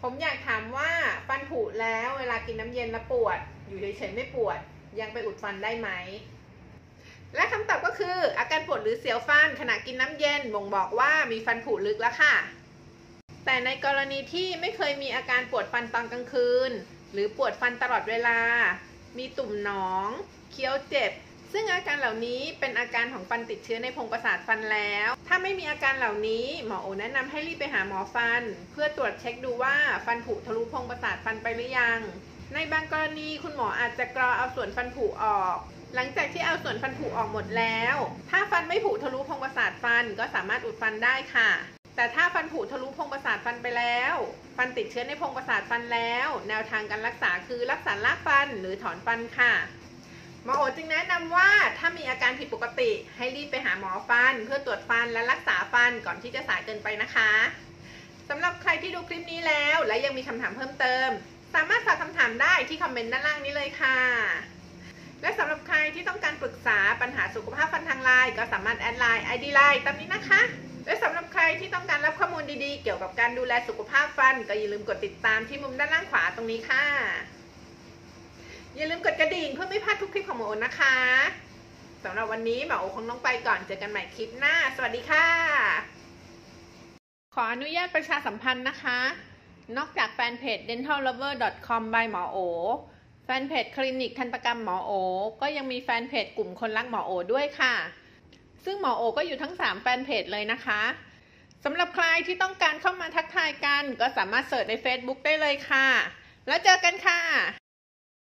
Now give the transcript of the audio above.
ผมอยากถามว่าฟันผุแล้วเวลากินน้ำเย็นแล้วปวดอยู่เฉยๆไม่ปวดยังไปอุดฟันได้ไหมและคำตอบก็คืออาการปวดหรือเสียวฟันขณะกินน้ำเย็นบ่งบอกว่ามีฟันผุลึกแล้วค่ะแต่ในกรณีที่ไม่เคยมีอาการปวดฟันตอนกลางคืนหรือปวดฟันตลอดเวลามีตุ่มหนองเคี้ยวเจ็บซึ่งอาการเหล่านี้เป็นอาการของฟันติดเชื้อในโพรงประสาทฟันแล้วถ้าไม่มีอาการเหล่านี้หมอโอแนะนำให้รีบไปหาหมอฟันเพื่อตรวจเช็คดูว่าฟันผุทะลุโพรงประสาทฟันไปหรือยังในบางกรณีคุณหมออาจจะกรอเอาส่วนฟันผุออกหลังจากที่เอาส่วนฟันผุออกหมดแล้วถ้าฟันไม่ผุทะลุโพรงประสาทฟันก็สามารถอุดฟันได้ค่ะแต่ถ้าฟันผุทะลุโพรงประสาทฟันไปแล้วฟันติดเชื้อในโพรงประสาทฟันแล้วแนวทางการรักษาคือรักษารากฟันหรือถอนฟันค่ะหมอโอจึงแนะนำว่าถ้ามีอาการผิดปกติให้รีบไปหาหมอฟันเพื่อตรวจฟันและรักษาฟันก่อนที่จะสายเกินไปนะคะสำหรับใครที่ดูคลิปนี้แล้วและยังมีคำถามเพิ่มเติมสามารถฝากคำถามได้ที่คอมเมนต์ด้านล่างนี้เลยค่ะและสำหรับใครที่ต้องการปรึกษาปัญหาสุขภาพฟันทางไลน์ก็สามารถแอดไลน์ ID ไลน์ตามนี้นะคะและสำหรับใครที่ต้องการรับข้อมูลดีๆเกี่ยวกับการดูแลสุขภาพฟันก็อย่าลืมกดติดตามที่มุมด้านล่างขวาตรงนี้ค่ะอย่าลืมกดกระดิ่งเพื่อไม่พลาดทุกคลิปของหมอโอนะคะสำหรับวันนี้หมอโอคงต้องไปก่อนเจอกันใหม่คลิปหน้าสวัสดีค่ะขออนุญาตประชาสัมพันธ์นะคะนอกจากแฟนเพจ dentallover.com by หมอโอแฟนเพจคลินิกทันตกรรมหมอโอก็ยังมีแฟนเพจกลุ่มคนรักหมอโอด้วยค่ะซึ่งหมอโอก็อยู่ทั้ง3แฟนเพจเลยนะคะสำหรับใครที่ต้องการเข้ามาทักทายกันก็สามารถเสิร์ชใน Facebook ได้เลยค่ะแล้วเจอกันค่ะ